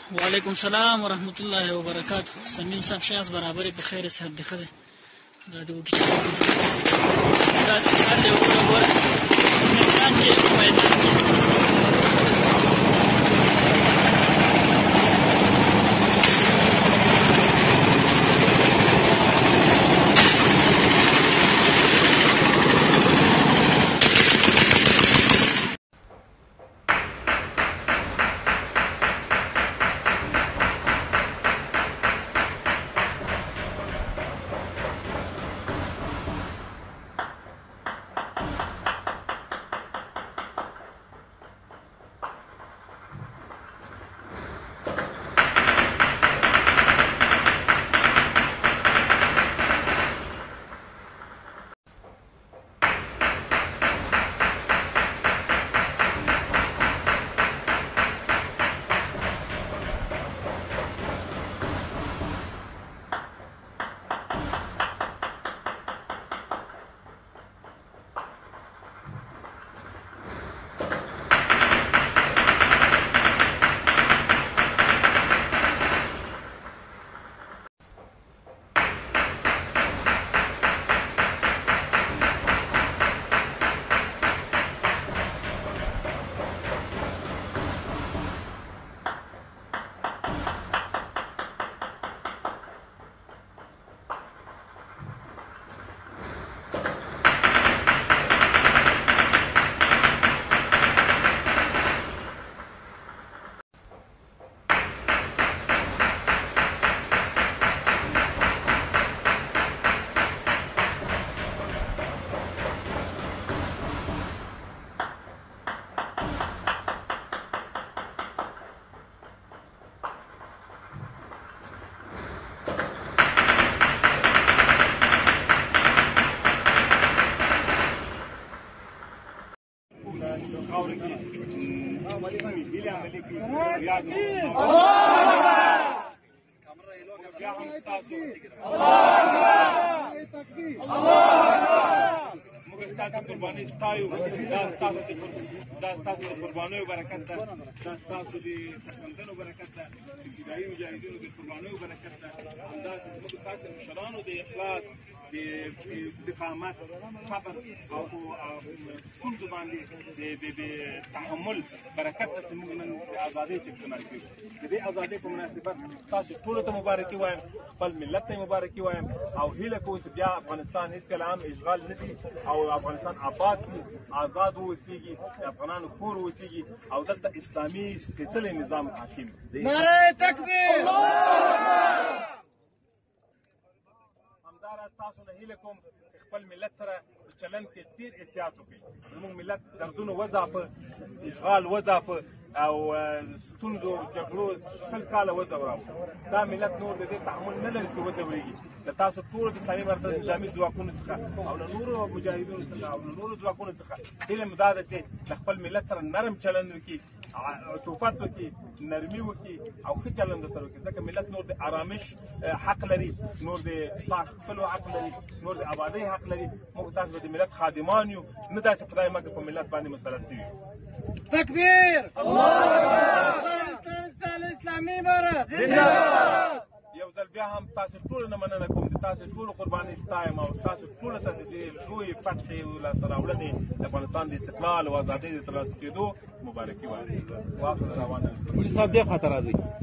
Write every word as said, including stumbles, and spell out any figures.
وعلیکم السلام ورحمۃ اللہ وبرکاتہ. سمین صاحب شاز برابر په خیر صحت دی خده دا د وګړي دا څنګه دی وګوره نه چې پیدا قرباني ستایو دا ستاسو دا ستاسو د قربانیو برکت ده دا ستاسو د سرښندنو برکت ده د فدایي مجاهدینو د قربانیو برکت ده همداسې زموږ تاسو د مشرانو د اخلاص د استقامت صبر او ستونزو باندې د تحمل برکت ده چې موږ نن د ازادۍ چمتونان کړو. د دې ازادۍ په مناسبت تاسو ټولو ته مبارکي وایم، خپل ملت ته مبارکي وایم او هیله کوو چې بیا افغانستان هېڅکله هم اشغال نه شي او افغانستان آباد کړي، آزاد واوسېږي، د افغانانو کور واوسېږي او دلته اسلامي سپېڅلی نظام حاکم دی. نعره تکبیر! همداراز تاسو نه هیله کوم چې خپل ملت سره په چلند کې ډېر احتیاط وکړئ. زموږ ملت دردونو وځاپه، اشغال وځاپه او ستونزو جګړو سل کاله وځوراوه. دا ملت نور د دې تحمل نه لري چې وځورېږي. د تاسو ټولو د اسلامي مرکز نظامي ځواکونو څخه او له نورو مجاهدینو څخه او له نورو ځواکونو څخه هیله مې دا ده چې د خپل ملت سره نرم چلند وکړي، توفت وکړي، نرمي وکړي او ښه چلند ورسره وکړي، ځکه ملت نور د آرامش حق لري، نور د ساتلو حق لري، نور د آبادۍ حق لري. موږ تاسو به د ملت خادمان یو، نه داسې خدای مکړي په ملت باندې مسلط شوي. تکبیر! افغانستان اسلامي امارت زنده! یو ځل بیا هم تاسو ټولو نه مننه کوم، د تاسو ټولو قرباني ستایم او تاسو ټولو ته د دې لویې فتحې او لاسته راوړنې د افغانستان د استقلال او ازادۍ د ترلاسه کېدو مبارکي وایم. واخر دعوانا. صاحب دې خواته راځئ.